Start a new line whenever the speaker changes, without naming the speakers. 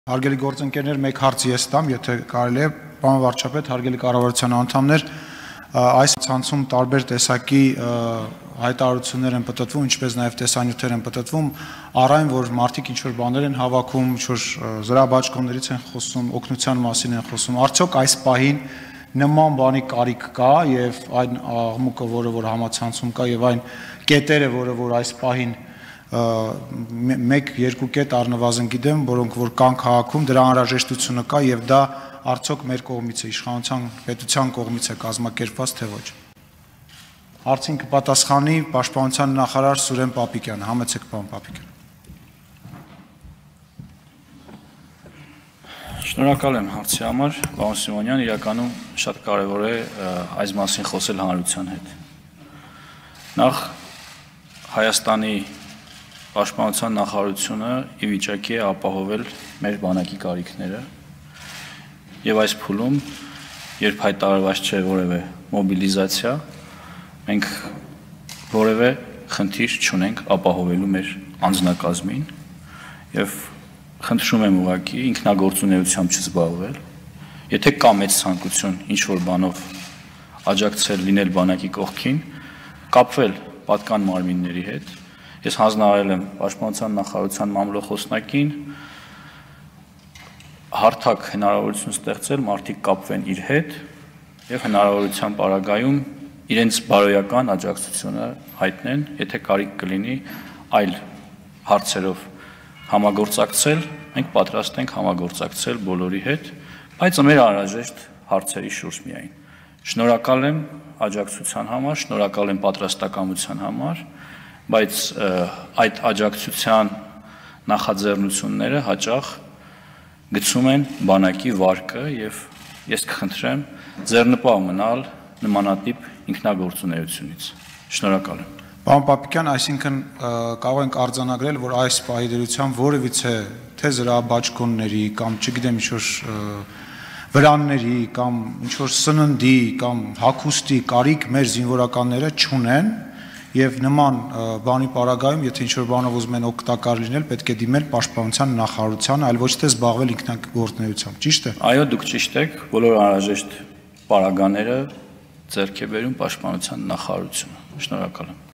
Հարգելի գործընկերներ, մեկ հարց ես տամ, եթե կարելի է, պարոն վարչապետ, հարգելի կառավարության անդամներ, այս ցանցում տարբեր տեսակի հայտարարություններ են պտտվում, ինչպես նաև տեսանյութեր են պտտվում, առայն որ մարդիկ ինչ-որ բաներ են հավաքում, ինչ-որ զրահբաճկոններից են խոսում, օգնության մասին են խոսում, արդյոք այս պահին նման բանի կարիք կա եւ այն աղմուկը, որը որ համացանցում կա եւ այն կետերը, որը որ այս պահին մեկ-երկու կետ առնվազն գիտեմ, որոնք որ կան քաղաքում, դրա անհրաժեշտությունը կա եւ դա արդյոք մեր կողմից է, իշխանության պետության կողմից է կազմակերպված թե ոչ։ Հարցին կպատասխանի Պաշտպանության նախարար Սուրեն Պապիկյանը, համեցեք պարոն Պապիկյան։
Շնորհակալ եմ հարցի համար, պարոն Սիմոնյան, իրականում շատ կարևոր է այս մասին խոսել հանրության հետ։ Նախ Հայաստանի Պաշտպանության նախարարությունը ի վիճակի է ապահովել մեր բանակի կարիքները եւ այս փուլում, երբ հայտարարված չէ որևէ մոբիլիզացիա, մենք որևէ խնդիր չունենք ապահովելու մեր անձնակազմին եւ խնդրում եմ ուղղակի ինքնագործունեությամբ չզբաղվել, եթե կա մեծ ցանկություն ինչ-որ բանով աջակցել լինել բանակի կողքին, կապվել պատկան մարմինների հետ։ Ես հանձնարարել եմ Պաշտպանության նախարարության մամլոխոսնակին հարթակ հնարավորություն ստեղծել մարդիկ կապվեն իր հետ եւ հնարավորության պարագայում իրենց բարոյական աջակցությունը հայտնեն, եթե կարիք կլինի այլ հարցերով համագործակցել, մենք պատրաստ ենք համագործակցել բոլորի հետ, բայց մեր անհրաժեշտ հարցերի շուրջ միայն։ Շնորհակալ եմ աջակցության համար, շնորհակալ եմ պատրաստակամության համար, բայց այդ աջակցության նախաձեռնությունները հաճախ գցում են բանակի վարկը եւ ես կխնդրեմ ձեռնպահ մնալ նմանատիպ ինքնագործունեությունից։ Շնորհակալ եմ։
Պարոն Պապիկյան, այսինքն կարող ենք արձանագրել, որ այս պահի դրությամբ որևիցե թե զրահբաճկոնների կամ չգիտեմ ինչ-որ վրանների կամ ինչ-որ սննդի կամ հագուստի կարիք մեր զինվորականները չունեն եւ նման բանի պարագայում, եթե ինչ-որ բանով ուզում են օգտակար լինել, պետք է դիմել Պաշտպանության նախարարության, այլ ոչ թե զբաղվել ինքնագործունեությամբ, ճիշտ է։
Այո, դուք ճիշտ եք, բոլոր անհրաժեշտ պարագաները ձեռք է բերում Պաշտպանության նախարարությունը։ Շնորհակալ եմ։